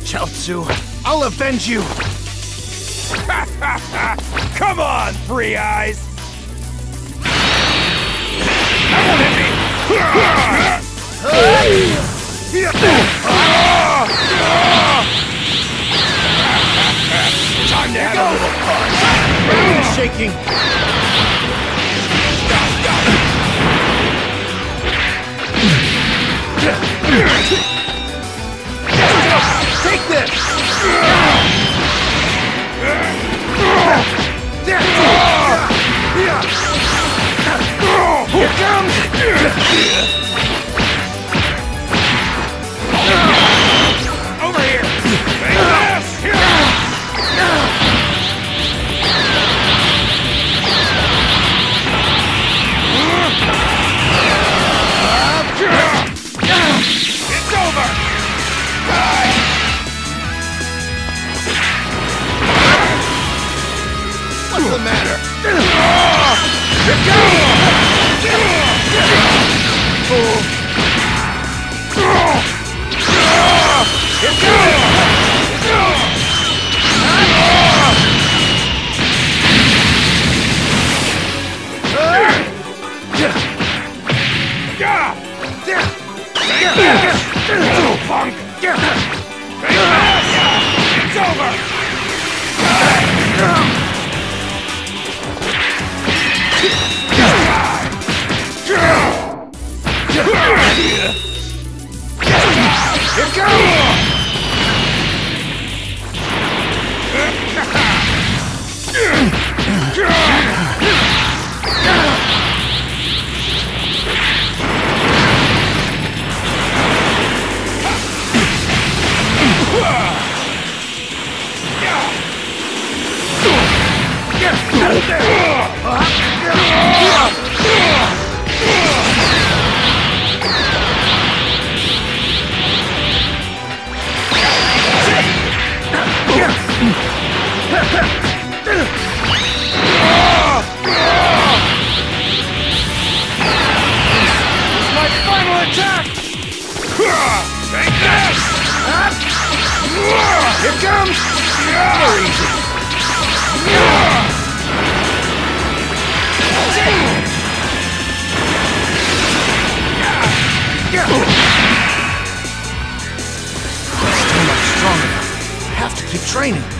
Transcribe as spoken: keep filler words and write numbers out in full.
Chaozu, I'll avenge you! Come on, Three Eyes! That won't hit me! Time to have a little fun! Ground shaking! Take this! Here comes! Over here! Take this! It's over! What's the matter? Here Little punk! Take this! It's over! Here goes! My final attack! Take this! Here comes! Very easy! Still not strong enough. Have to keep training.